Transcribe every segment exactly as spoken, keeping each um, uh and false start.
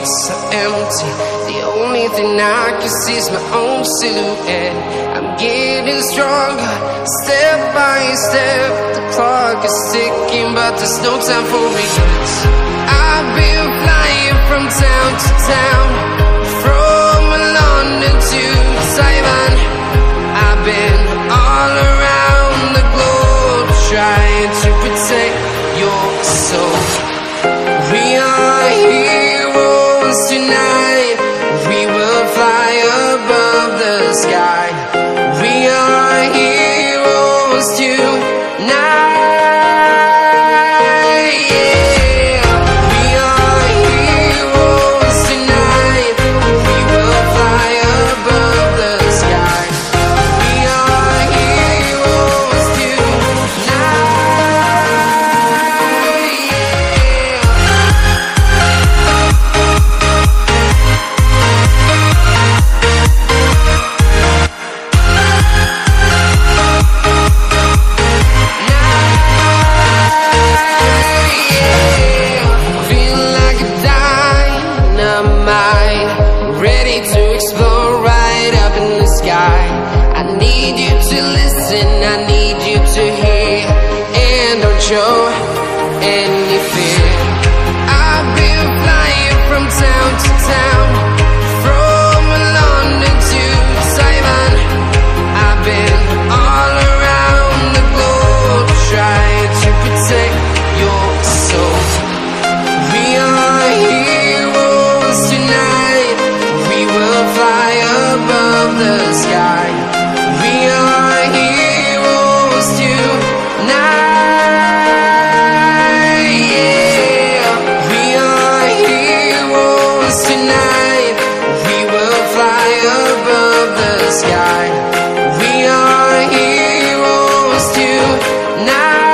so empty. The only thing I can see is my own silhouette. I'm getting stronger, step by step. The clock is ticking, but there's no time for regrets. I've been flying from town to town, from London to Taiwan. I've been all around the globe, trying to protect your soul. We are heroes tonight. We will fly above the sky. We are heroes tonight. I need you to listen, I need you to hear, and don't show any fear. I've been flying from town to town, from London to Taiwan. I've been all around the globe, trying to protect your soul. We are heroes tonight. We will fly above the sky. We are heroes tonight, yeah. We are heroes tonight. We will fly above the sky. We are heroes tonight,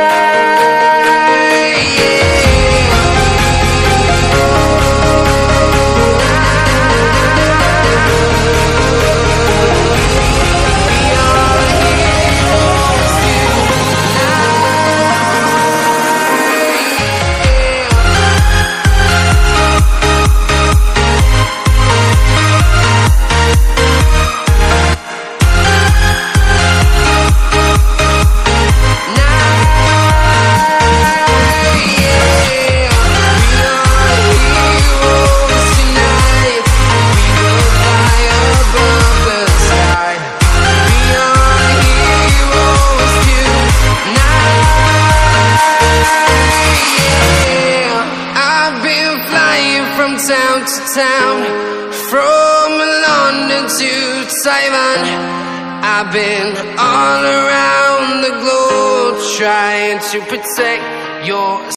town to town, from London to Taiwan. I've been all around the globe, trying to protect your